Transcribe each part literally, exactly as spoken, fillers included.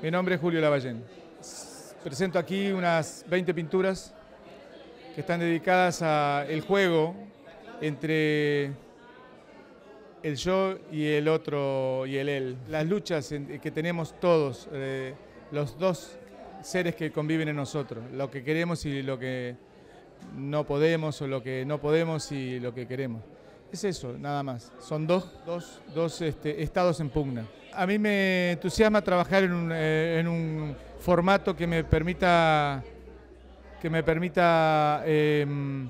Mi nombre es Julio Lavallén. Presento aquí unas veinte pinturas que están dedicadas al juego entre el yo y el otro y el él. Las luchas que tenemos todos, eh, los dos seres que conviven en nosotros, lo que queremos y lo que no podemos, o lo que no podemos y lo que queremos. Es eso, nada más. Son dos, dos, dos este, estados en pugna. A mí me entusiasma trabajar en un, eh, en un formato que me permita, que me permita eh,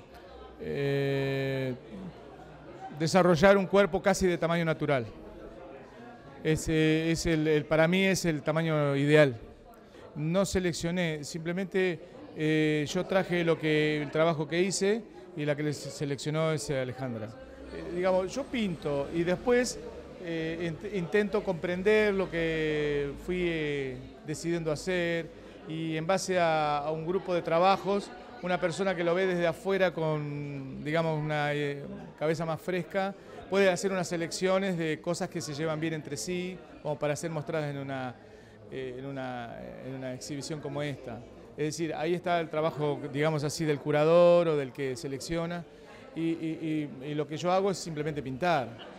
eh, desarrollar un cuerpo casi de tamaño natural. Es, eh, es el, el, para mí es el tamaño ideal. No seleccioné, simplemente eh, yo traje lo que, el trabajo que hice, y la que les seleccionó es Alejandra. Eh, digamos, yo pinto y después eh, int intento comprender lo que fui eh, decidiendo hacer, y en base a, a un grupo de trabajos, una persona que lo ve desde afuera con, digamos, una eh, cabeza más fresca, puede hacer unas selecciones de cosas que se llevan bien entre sí, como para ser mostradas en una, eh, en una, en una exhibición como esta. Es decir, ahí está el trabajo, digamos así, del curador o del que selecciona, y, y, y, y lo que yo hago es simplemente pintar.